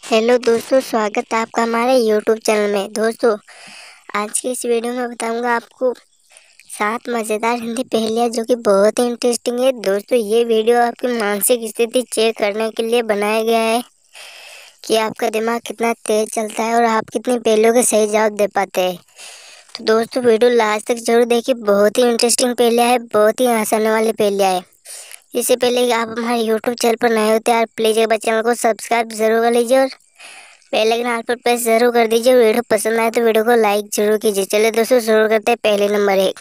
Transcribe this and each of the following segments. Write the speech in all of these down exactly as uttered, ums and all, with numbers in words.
Hello दोस्तों, स्वागत है आपका हमारे यूट्यूब चैनल में। दोस्तों, आज की इस वीडियो में बताऊंगा आपको सात मज़ेदार हिंदी पहेलियाँ जो कि बहुत ही इंटरेस्टिंग है। दोस्तों, ये वीडियो आपकी मानसिक स्थिति चेक करने के लिए बनाया गया है कि आपका दिमाग कितना तेज चलता है और आप कितनी पहेलियों के सही जवाब दे पाते हैं। तो दोस्तों, वीडियो लास्ट तक जरूर देखिए। बहुत ही इंटरेस्टिंग पहेलियाँ है, बहुत ही हंसाने वाली पहेलियाँ है। इससे पहले कि आप हमारे यूट्यूब चैनल पर नए होते हैं, प्लीज़ एक बार चैनल को सब्सक्राइब जरूर कर लीजिए और बेल आइकन ऑल पर प्रेस जरूर कर दीजिए। वीडियो पसंद आए तो वीडियो को लाइक जरूर कीजिए। चलिए दोस्तों, शुरू करते हैं। पहले नंबर एक।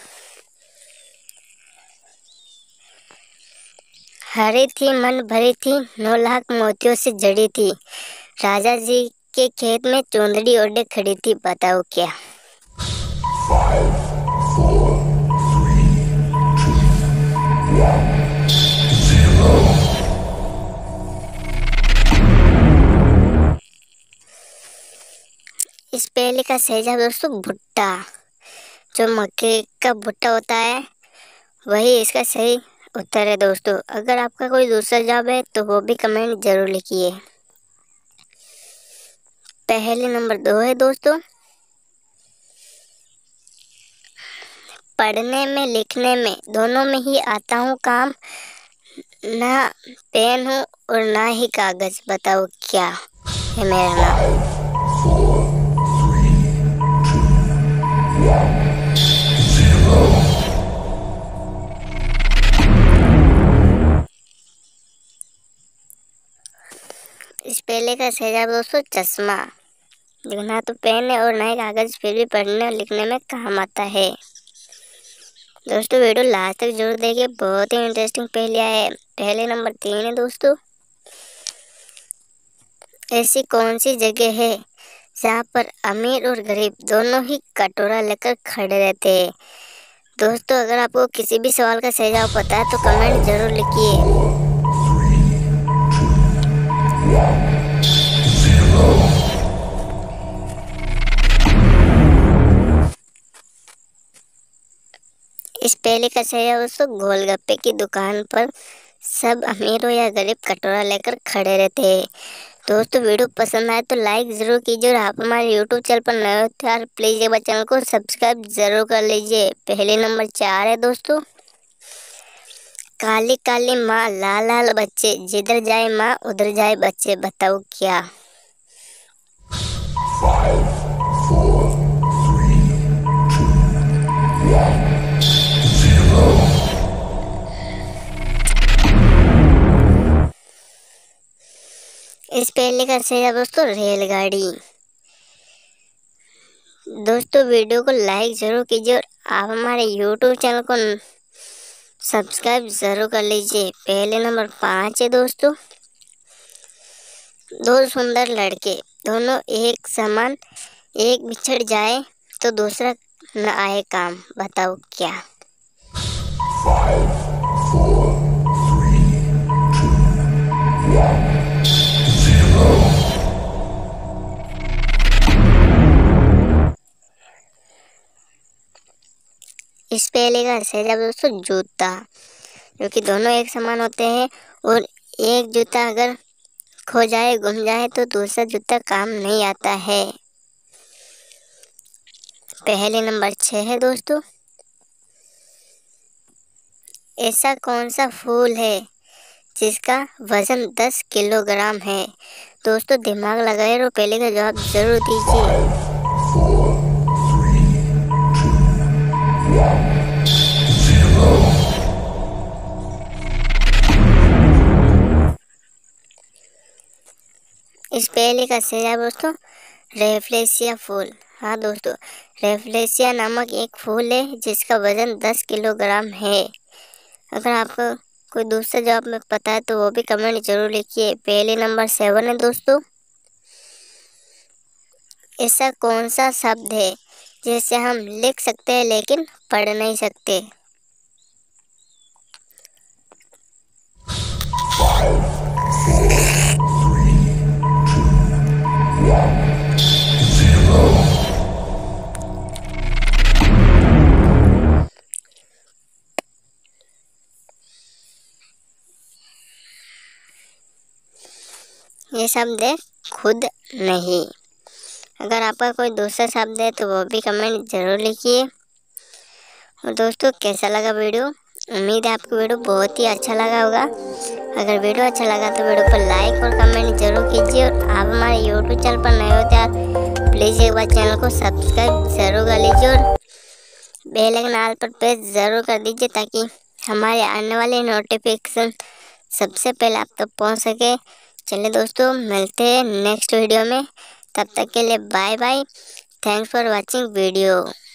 हरी थी मन भरी थी, नौ लाख मोतियों से जड़ी थी, राजा जी के खेत में चुंदड़ी ओढ़े खड़ी थी, बताओ क्या। Five, four, three, two, one, zero. इस पहले का सही जवाब दोस्तों भुट्टा। जो मक्के का भुट्टा होता है वही इसका सही उत्तर है। दोस्तों, अगर आपका कोई दूसरा जवाब है तो वो भी कमेंट जरूर लिखिए। पहले नंबर दो है दोस्तों। पढ़ने में लिखने में दोनों में ही आता हूँ काम, ना पेन हूँ और ना ही कागज, बताओ क्या है मेरा नाम। Five, four, three, two, one, zero. इस पहले का सही जवाब दोस्तों चश्मा। जो ना तो पेन है और ना ही कागज, फिर भी पढ़ने और लिखने में काम आता है। दोस्तों, वीडियो लास्ट तक जरूर देखिए, बहुत ही इंटरेस्टिंग पहेलियाँ है। पहले नंबर तीन है दोस्तों। ऐसी कौन सी जगह है जहाँ पर अमीर और गरीब दोनों ही कटोरा लेकर खड़े रहते हैं। दोस्तों, अगर आपको किसी भी सवाल का सही जवाब पता है तो कमेंट जरूर लिखिए। इस पहले का सही जवाब दोस्तों गोलगप्पे की दुकान पर सब अमीर हो या गरीब कटोरा लेकर खड़े रहते हैं। दोस्तों, वीडियो पसंद आए तो लाइक ज़रूर कीजिए और आप हमारे यूट्यूब चैनल पर नए हो तो यार प्लीज़ एक बार चैनल को सब्सक्राइब ज़रूर कर लीजिए। पहले नंबर चार है दोस्तों। काली काली माँ लाल लाल बच्चे, जिधर जाए माँ उधर जाए बच्चे, बताओ क्या। Five, four, three, two, one, zero. इस पहले का सही जवाब दोस्तों रेलगाड़ी। दोस्तों, वीडियो को लाइक ज़रूर कीजिए और आप हमारे यूट्यूब चैनल को सब्सक्राइब ज़रूर कर लीजिए। पहले नंबर पाँच है दोस्तों। दो सुंदर लड़के दोनों एक समान, एक बिछड़ जाए तो दूसरा न आए काम, बताओ क्या। Five, four, three, two, one, zero. इस पहले का सही जवाब दोस्तों जूता। जो कि दोनों एक समान होते हैं और एक जूता अगर खो जाए गुम जाए तो दूसरा जूता काम नहीं आता है। पहले नंबर छः है दोस्तों। ऐसा कौन सा फूल है जिसका वजन दस किलोग्राम है। दोस्तों, दिमाग लगाए और पहले का जवाब जरूर दीजिए। Four, three, two, one, zero. इस पहले का सही जवाब दोस्तों रेफ्लेशिया फूल। हाँ दोस्तों, रेफ्लेशिया नामक एक फूल है जिसका वजन दस किलोग्राम है। अगर आपको कोई दूसरा जवाब में पता है तो वो भी कमेंट जरूर लिखिए। पहले नंबर सेवन है दोस्तों। ऐसा कौन सा शब्द है जिसे हम लिख सकते हैं लेकिन पढ़ नहीं सकते। Five, four, three, two, one, zero. ये ये शब्द है खुद नहीं। अगर आपका कोई दूसरा शब्द है तो वो भी कमेंट ज़रूर लिखिए। और दोस्तों कैसा लगा वीडियो, उम्मीद है आपको वीडियो बहुत ही अच्छा लगा होगा। अगर वीडियो अच्छा लगा तो वीडियो पर लाइक और कमेंट जरूर कीजिए। और आप हमारे यूट्यूब चैनल पर नए होते हैं प्लीज़ एक बार चैनल को सब्सक्राइब जरूर कर लीजिए और बेल आइकन ऑल पर प्रेस ज़रूर कर दीजिए ताकि हमारे आने वाले नोटिफिकेशन सबसे पहले आप तक पहुंच सके। चलिए दोस्तों मिलते हैं नेक्स्ट वीडियो में, तब तक के लिए bye bye. Thanks for watching video.